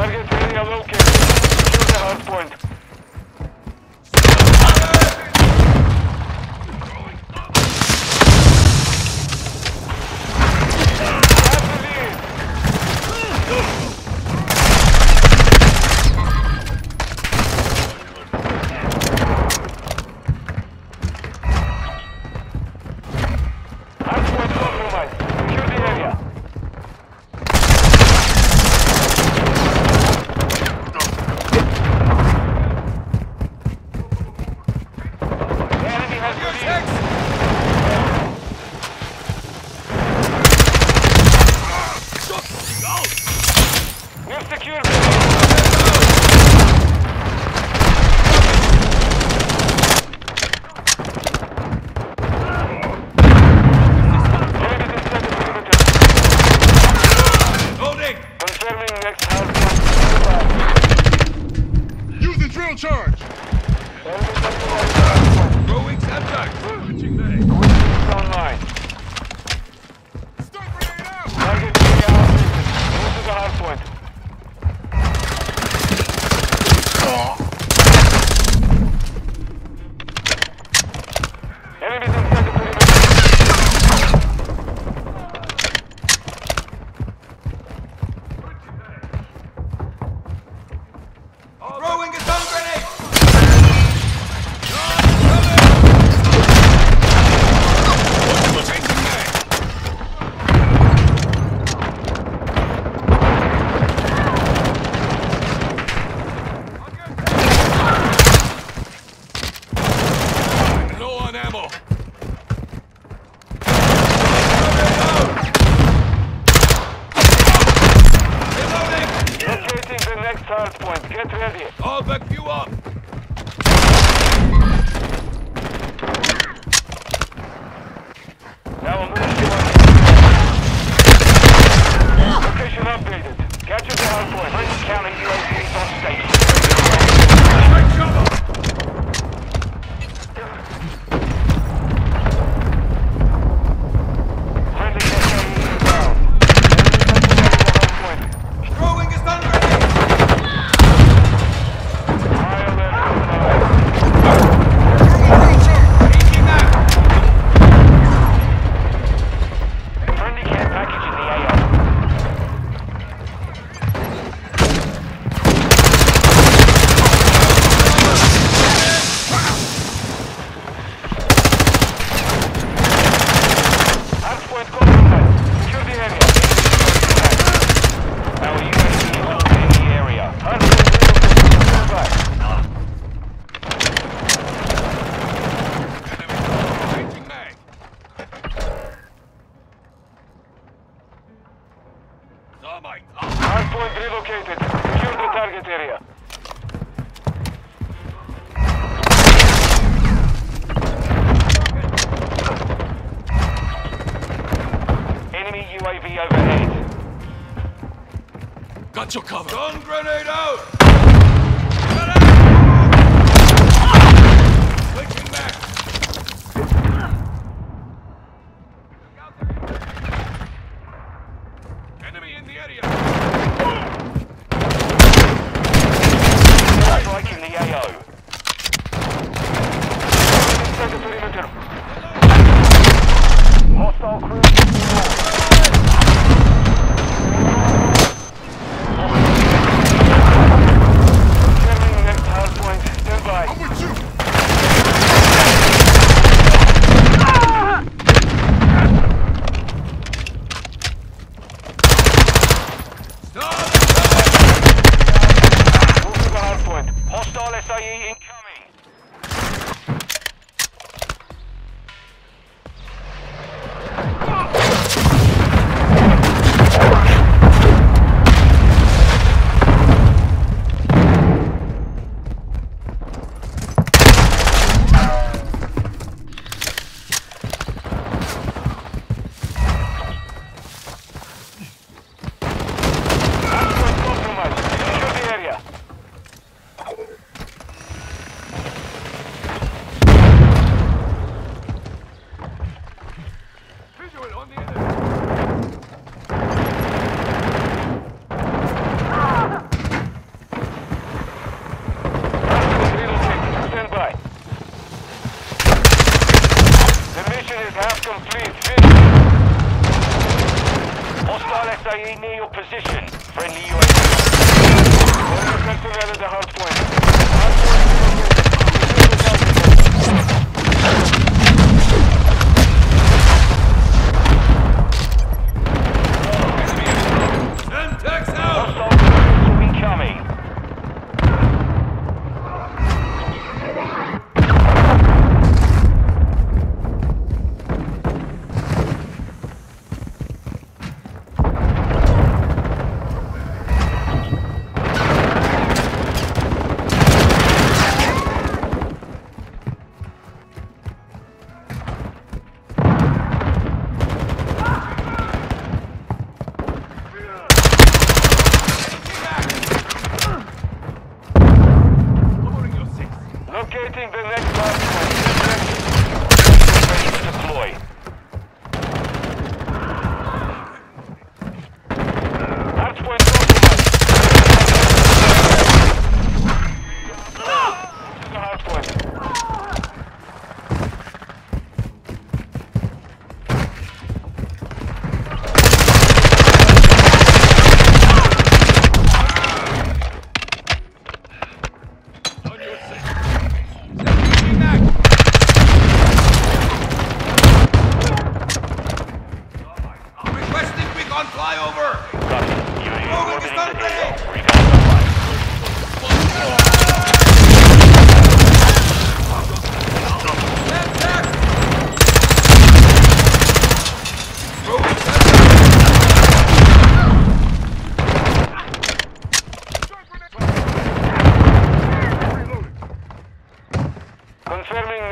Target area located. Secure the hard point. Get ready. I'll back you up. Now I'm moving to location updated. Capture the hard point. Friendly counter UAVs on station. Take cover. Friendly UAV down. Throwing is done ready. High alert. Taking that. Friendly care package in the AO. Hardpoint compromised. Secure the area. Our UAV is in the area. Hardpoint relocated. Back. Changing mag. Thermite. Hardpoint relocated. Secure the target area. Enemy UAV overhead. Got your cover. Stun grenade out. Switching back. Enemy in the area. Striking the AO. Inside the perimeter. Hostile cruise. Determining next hardpoint. Stand by. I'm with you. Move to the hardpoint. Hostile SIE incoming. Hardpoint compromised. Secure the area.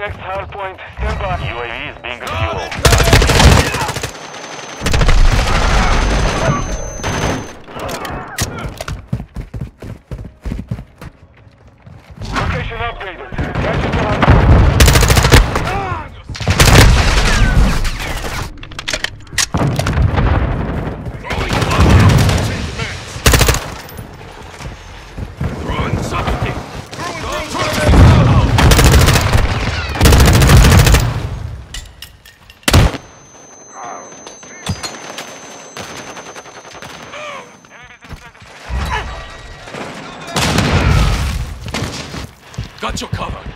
next hard point. Stand by. UAV is being Come refueled. Location updated. Catch it to hard point. Throwing something! Throwing grenade out! Got your cover.